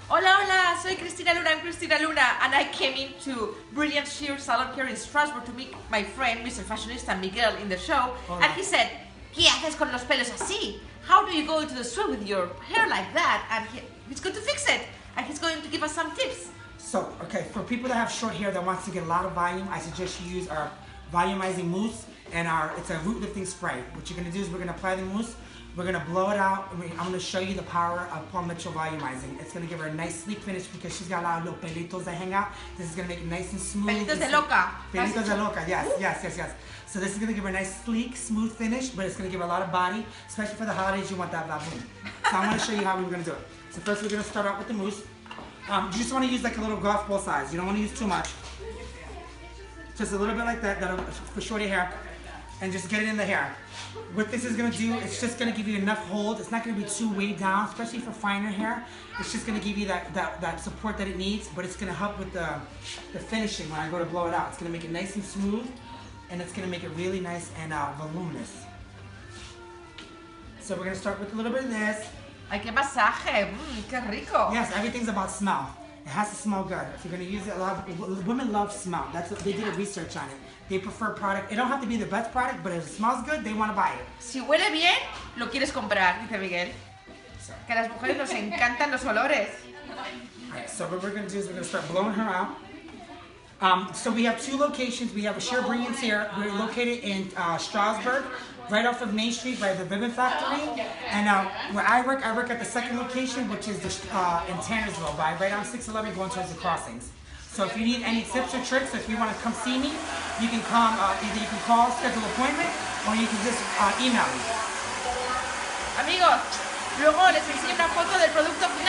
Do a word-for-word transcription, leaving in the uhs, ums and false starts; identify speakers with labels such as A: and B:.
A: Hola, hola, soy Cristina Luna, I'm Cristina Luna, and I came into Brilliant Shear Salon here in Strasbourg to meet my friend, Mister Fashionista Miguel, in the show,
B: Hola.
A: and he said, ¿qué haces con los pelos así? How do you go into the store with your hair like that? And he, he's going to fix it, and he's going to give us some tips.
B: So, okay, for people that have short hair that wants to get a lot of volume, I suggest you use our volumizing mousse and our, it's a root lifting spray. What you're gonna do is we're gonna apply the mousse, we're gonna blow it out, and we, I'm gonna show you the power of Paul Mitchell volumizing. It's gonna give her a nice sleek finish because she's got a lot of little pelitos that hang out. This is gonna make it nice and smooth.
A: Pelitos de
B: and
A: loca.
B: Pelitos de loca, yes, yes, yes, yes. So this is gonna give her a nice, sleek, smooth finish, but it's gonna give her a lot of body, especially for the holidays, you want that baboon. So I'm gonna show you how we're gonna do it. So first we're gonna start out with the mousse. Um, you just wanna use like a little golf ball size. You don't wanna use too much. Just a little bit like that, that'll, for shorty hair. And just get it in the hair. What this is gonna do, it's just gonna give you enough hold. It's not gonna be too weighed down, especially for finer hair. It's just gonna give you that, that, that support that it needs, but it's gonna help with the, the finishing when I go to blow it out. It's gonna make it nice and smooth, and it's gonna make it really nice and uh, voluminous. So we're gonna start with a little bit of this.
A: Ay, qué masaje, mm, qué rico.
B: Yes, everything's about smell. It has to smell good. If you're gonna use it, a lot of women love smell. That's what they did a research on it. They prefer product. It don't have to be the best product, but if it smells good, they want to buy it.
A: Si huele bien, lo quieres comprar, dice Miguel. Que a las mujeres nos encantan los olores.
B: Alright, so what we're gonna do is we're gonna start blowing her out. Um, so we have two locations. We have a Sheer Brilliance here. We're located in uh, Strasbourg, right off of Main Street by the Vivint Factory. And uh, where I work, I work at the second location, which is the, uh, in Tannersville, by right on six eleven going towards the crossings. So if you need any tips or tricks, if you want to come see me, you can come, uh, either you can call, schedule an appointment, or you can just uh, email me.
A: Amigos, luego les enseño una foto del producto